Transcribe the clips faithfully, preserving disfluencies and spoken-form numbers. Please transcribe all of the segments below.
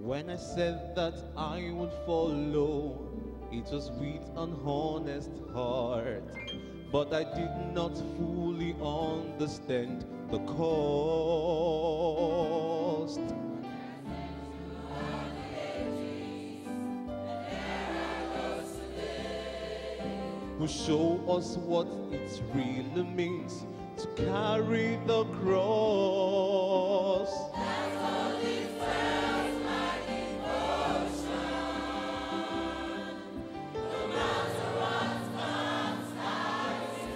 When I said that I would follow, it was with an honest heart, but I did not fully understand the cost. Who show us what it really means to carry the cross. That's all it felt like emotion. No matter what comes, I will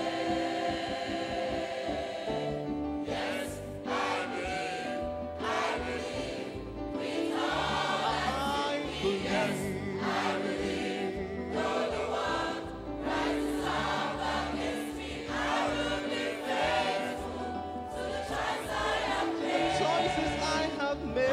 stay. Yes, I believe, I believe, with all that in me. Yes, I believe, though the one rises up against me, I will be faithful to the choice I have made. Choices I have made.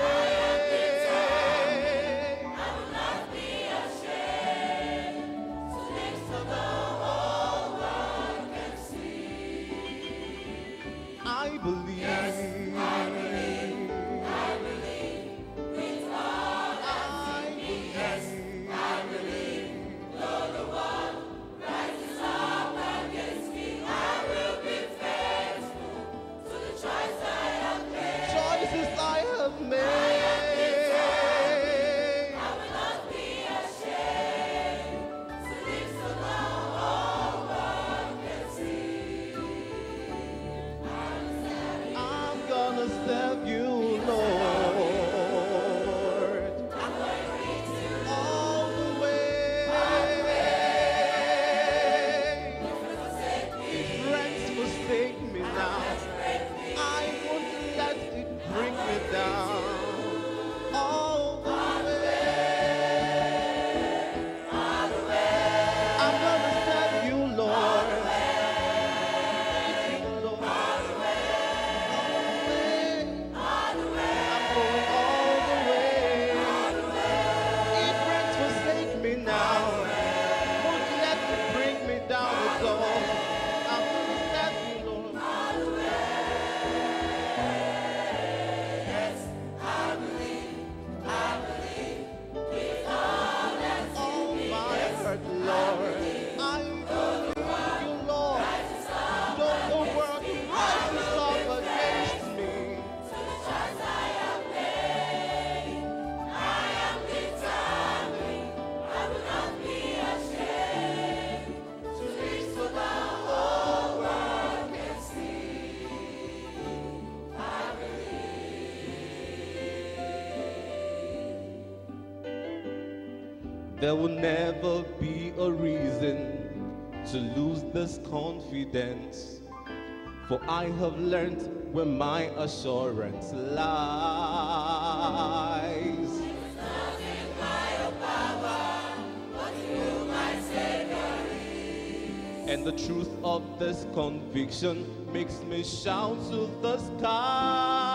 I will not be ashamed to live so the whole world can see. I believe. Yes, I believe, I believe, with all that's in me. Yes, I believe, though the one rises up against me, I will be faithful to the choice I have made. Choices I have made. I will not be ashamed to live so the whole world can see. I will serve you. I'm gonna serve you, Lord, I'm going with you all the way. if you forsake me. Friends forsake me now. Break me I won't let it bring me down. All the way. all the way. I'm gonna serve you, Lord. Serve you, Lord. All the way, All the way. all the way, I'm going all the way. all the way. If friends forsake me now, won't let it bring me down at all. I'm gonna serve you, Lord. All the way. Yes, I believe, I believe, with all that's in All me. my Yes, heart, Lord. I believe you, Lord. rises up Though the world rises up against me, to the choice I have made. I am determined, I will not be ashamed to reach so the whole world can see. I there will never be a reason to lose this confidence, for I have learned where my assurance lies. nothing by your power, but you my Savior is. And the truth of this conviction makes me shout to the sky.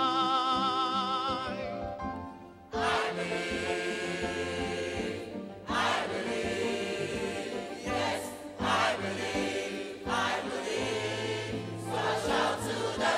I believe, I believe, yes, I believe, I believe, so I shout to the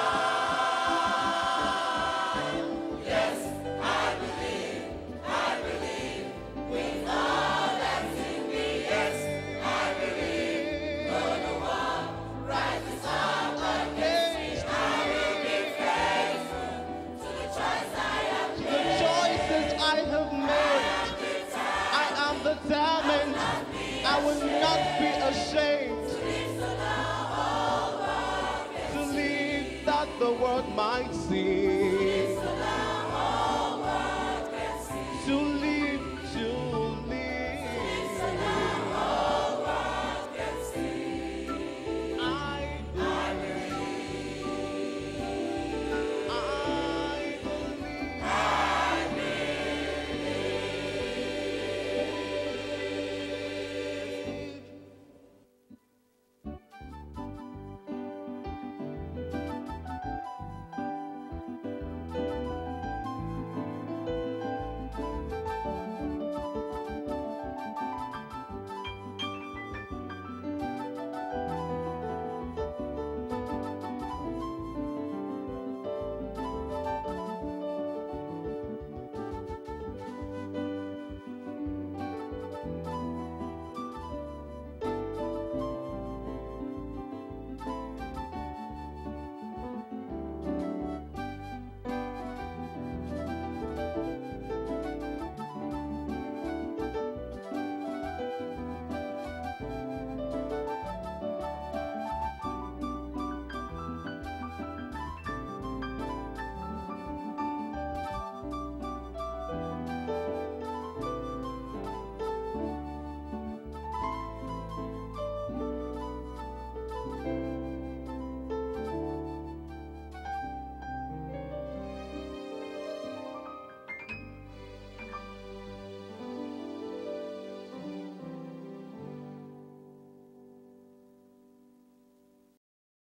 sky. Yes, I believe, I believe, with all that's in me. Yes, I believe, though the one rises up against me, I will be faithful to the choice I have The made. choices I have made, I am determined. I will not be ashamed to live that the world might see.